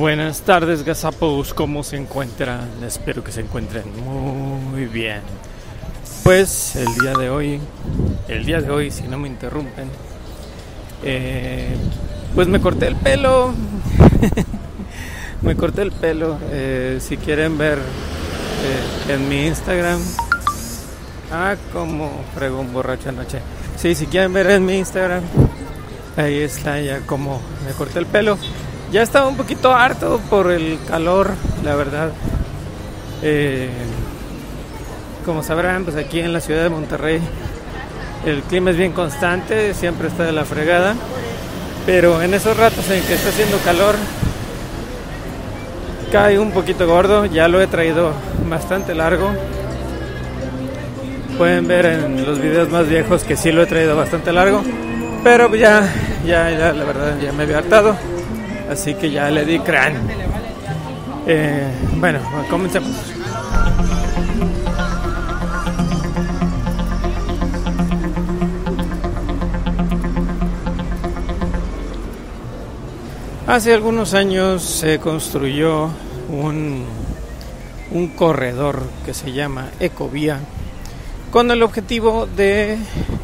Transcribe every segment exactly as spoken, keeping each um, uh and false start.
Buenas tardes, gazapos, ¿cómo se encuentran? Espero que se encuentren muy bien. Pues el día de hoy, el día de hoy, si no me interrumpen, eh, pues me corté el pelo. me corté el pelo. Eh, si quieren ver eh, en mi Instagram, ah, como fregón borracho anoche. Sí, si quieren ver en mi Instagram, ahí está ya como me corté el pelo. Ya estaba un poquito harto por el calor, la verdad. Eh, como sabrán, pues aquí en la ciudad de Monterrey el clima es bien constante, siempre está de la fregada. Pero en esos ratos en que está haciendo calor, cae un poquito gordo. Ya lo he traído bastante largo. Pueden ver en los videos más viejos que sí lo he traído bastante largo. Pero ya, ya, ya, la verdad, ya me había hartado. Así que ya le di crán. Eh, bueno, comencemos. Hace algunos años se construyó un, un corredor que se llama Ecovía, con el objetivo de,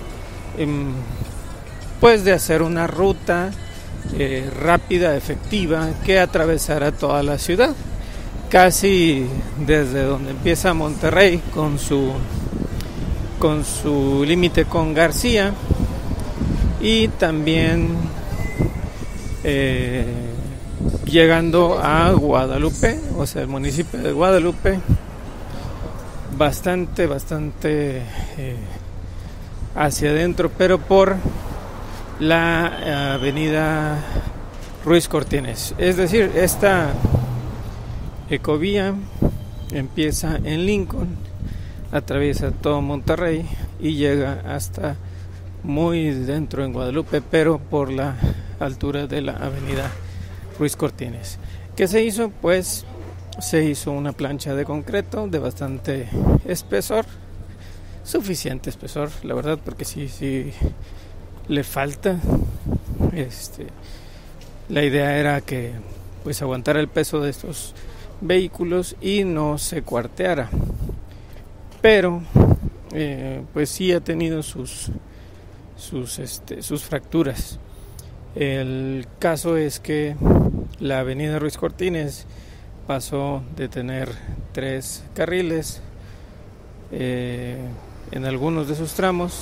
pues, de hacer una ruta Eh, rápida, efectiva, que atravesara toda la ciudad, casi desde donde empieza Monterrey con su con su límite con García, y también eh, llegando a Guadalupe, o sea, el municipio de Guadalupe, bastante, bastante eh, hacia adentro, pero por la avenida Ruiz Cortines. Es decir, esta ecovía empieza en Lincoln, atraviesa todo Monterrey y llega hasta muy dentro en Guadalupe, pero por la altura de la avenida Ruiz Cortines. ¿Qué se hizo? Pues se hizo una plancha de concreto de bastante espesor, suficiente espesor, la verdad, porque sí, sí le falta. Este, la idea era que pues aguantara el peso de estos vehículos y no se cuarteara, pero eh, pues sí ha tenido sus sus este, sus fracturas. El caso es que la avenida Ruiz Cortines pasó de tener tres carriles eh, en algunos de sus tramos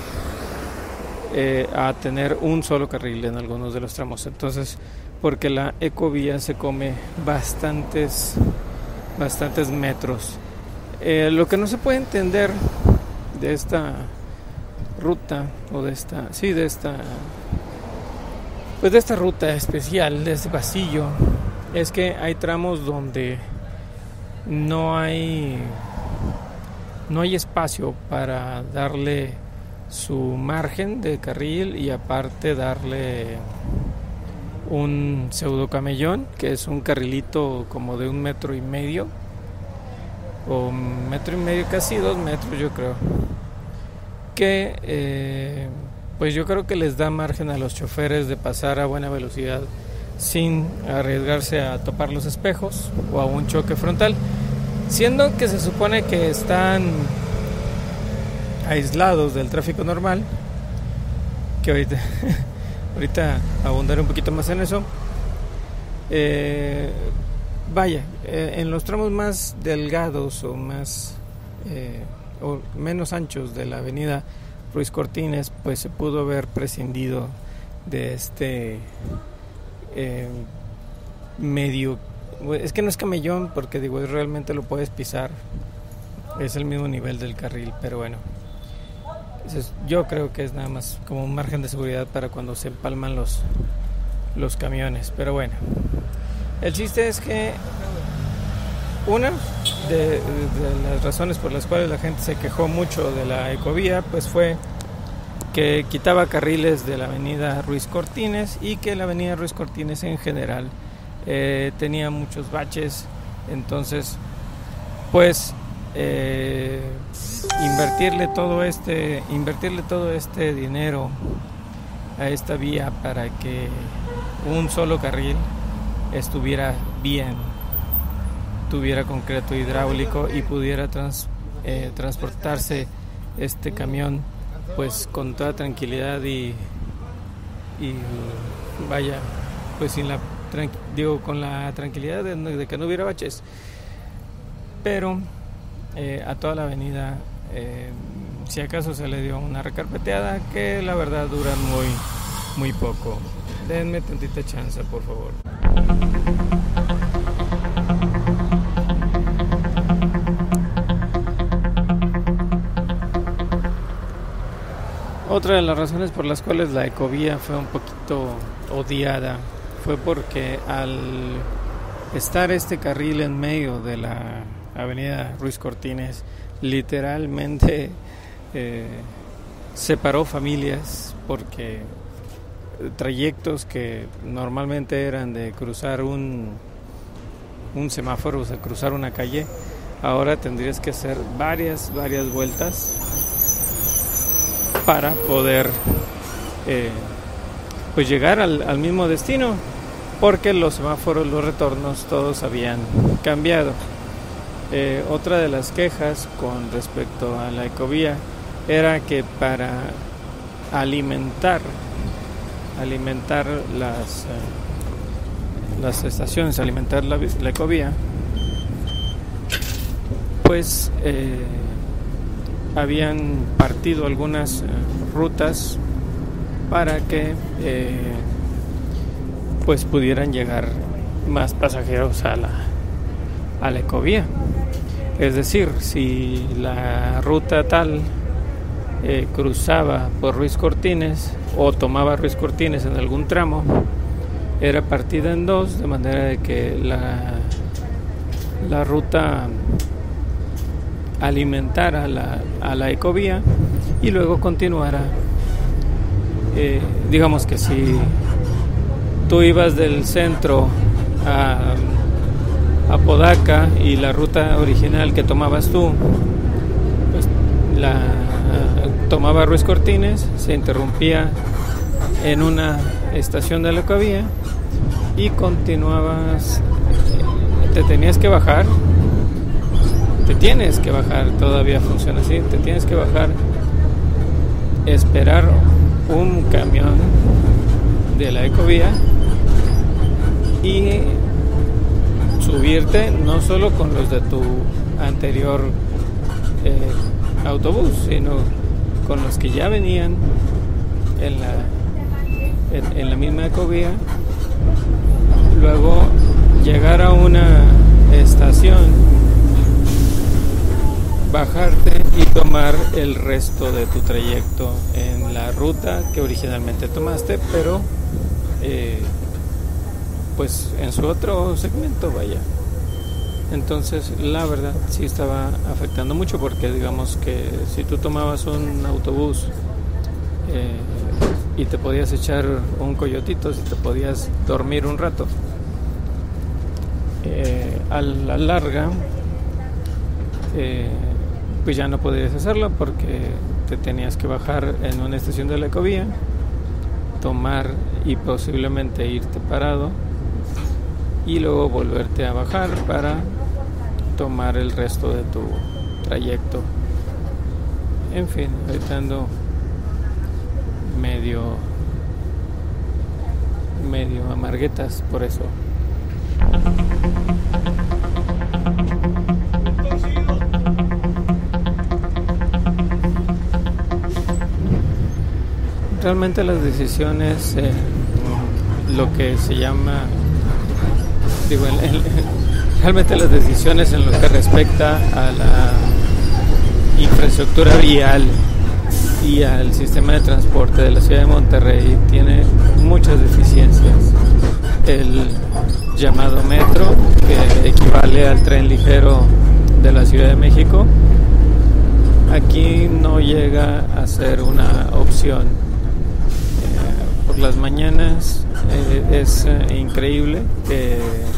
Eh, a tener un solo carril en algunos de los tramos. Entonces, porque la ecovía se come bastantes bastantes metros. Eh, lo que no se puede entender de esta ruta, o de esta sí de esta pues de esta ruta especial, de este pasillo, es que hay tramos donde no hay no hay espacio para darle su margen de carril, y aparte darle un pseudo camellón, que es un carrilito como de un metro y medio o un metro y medio, casi dos metros yo creo, que eh, pues yo creo que les da margen a los choferes de pasar a buena velocidad sin arriesgarse a topar los espejos o a un choque frontal, siendo que se supone que están aislados del tráfico normal, que ahorita ahorita abundaré un poquito más en eso. Eh, vaya, eh, en los tramos más delgados o más eh, o menos anchos de la avenida Ruiz Cortines, pues se pudo haber prescindido de este eh, medio, es que no es camellón, porque digo, realmente lo puedes pisar, es el mismo nivel del carril, pero bueno, yo creo que es nada más como un margen de seguridad para cuando se empalman los, los camiones. Pero bueno, el chiste es que una de, de las razones por las cuales la gente se quejó mucho de la ecovía, pues fue que quitaba carriles de la avenida Ruiz Cortines, y que la avenida Ruiz Cortines en general eh, tenía muchos baches. Entonces, pues eh, invertirle todo este invertirle todo este dinero a esta vía para que un solo carril estuviera bien, tuviera concreto hidráulico y pudiera trans, eh, transportarse este camión pues con toda tranquilidad y, y vaya, pues sin la digo con la tranquilidad de, de que no hubiera baches. Pero eh, a toda la avenida eh, si acaso se le dio una recarpeteada que la verdad duran muy muy poco. Denme tantita chance, por favor. Otra de las razones por las cuales la ecovía fue un poquito odiada fue porque al estar este carril en medio de la avenida Ruiz Cortines, literalmente eh, separó familias, porque trayectos que normalmente eran de cruzar un, un semáforo, o sea, cruzar una calle, ahora tendrías que hacer varias, varias vueltas para poder eh, pues llegar al, al mismo destino, porque los semáforos, los retornos, todos habían cambiado. Eh, otra de las quejas con respecto a la ecovía era que para alimentar alimentar las eh, las estaciones, alimentar la, la ecovía, pues eh, habían partido algunas eh, rutas para que eh, pues pudieran llegar más pasajeros a la a la ecovía. Es decir, si la ruta tal eh, cruzaba por Ruiz Cortines o tomaba Ruiz Cortines en algún tramo, era partida en dos, de manera de que la, la ruta alimentara la, a la ecovía y luego continuara. Eh, digamos que si tú ibas del centro a Apodaca y la ruta original que tomabas tú pues la uh, tomaba Ruiz Cortines, se interrumpía en una estación de la ecovía y continuabas, te tenías que bajar, te tienes que bajar, todavía funciona así, te tienes que bajar, esperar un camión de la ecovía y subirte no solo con los de tu anterior eh, autobús, sino con los que ya venían en la en, en la misma ecovía, luego llegar a una estación, bajarte y tomar el resto de tu trayecto en la ruta que originalmente tomaste, pero eh, pues en su otro segmento, vaya. Entonces la verdad sí estaba afectando mucho, porque digamos que si tú tomabas un autobús eh, y te podías echar un coyotito, si te podías dormir un rato, eh, a la larga eh, pues ya no podías hacerlo, porque te tenías que bajar en una estación de la ecovía, tomar y posiblemente irte parado y luego volverte a bajar para tomar el resto de tu trayecto. En fin, ahorita ando medio medio amarguetas por eso. Realmente las decisiones, eh, lo que se llama Digo, el, el, realmente las decisiones en lo que respecta a la infraestructura vial y al sistema de transporte de la ciudad de Monterrey tiene muchas deficiencias. El llamado metro, que equivale al tren ligero de la Ciudad de México, aquí no llega a ser una opción. Eh, por las mañanas eh, es eh, increíble que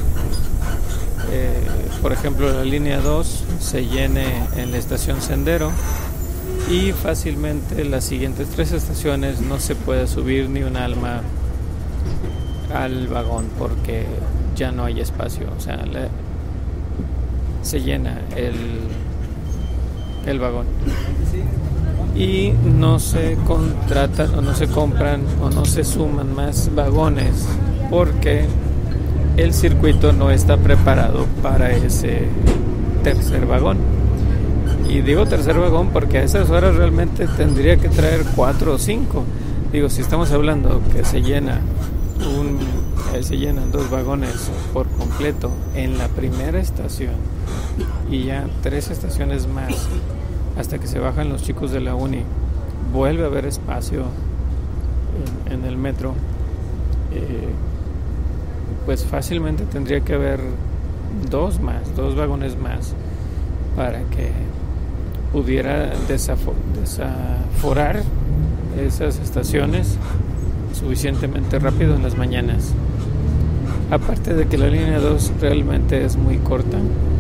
Eh, por ejemplo, la línea dos se llene en la estación Sendero y fácilmente las siguientes tres estaciones no se puede subir ni un alma al vagón porque ya no hay espacio, o sea, le, se llena el, el vagón y no se contratan o no se compran o no se suman más vagones porque el circuito no está preparado para ese tercer vagón. Y digo tercer vagón porque a esas horas realmente tendría que traer cuatro o cinco. Digo, si estamos hablando que se llena un, eh, se llenan dos vagones por completo en la primera estación y ya tres estaciones más hasta que se bajan los chicos de la uni, vuelve a haber espacio en, en el metro, eh, pues fácilmente tendría que haber dos más, dos vagones más para que pudiera desafo- desaforar esas estaciones suficientemente rápido en las mañanas. Aparte de que la línea dos realmente es muy corta,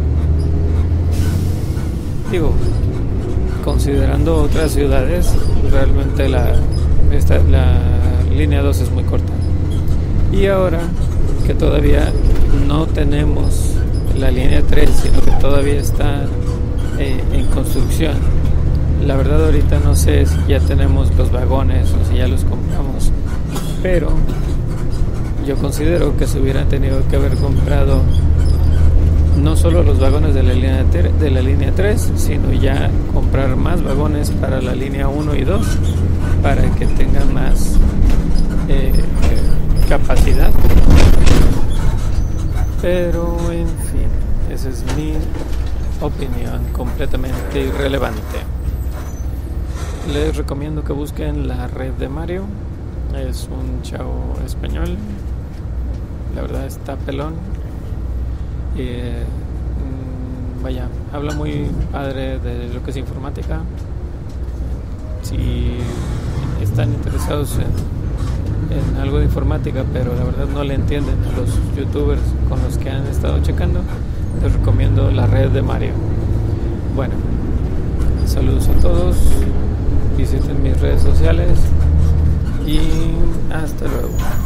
digo, considerando otras ciudades, realmente la, esta, la línea dos es muy corta. Y ahora que todavía no tenemos la línea tres, sino que todavía está eh, en construcción, la verdad ahorita no sé si ya tenemos los vagones o si ya los compramos, pero yo considero que se hubieran tenido que haber comprado no solo los vagones de la línea de la línea tres, sino ya comprar más vagones para la línea uno y dos para que tengan más eh, capacidad. Pero en fin, esa es mi opinión completamente irrelevante. Les recomiendo que busquen La Red de Mario. Es un chavo español, la verdad está pelón. Eh, vaya, habla muy padre de lo que es informática. Si están interesados en, en algo de informática, pero la verdad no le entienden a los youtubers con los que han estado checando, les recomiendo La Red de Mario. Bueno, saludos a todos, visiten mis redes sociales y hasta luego.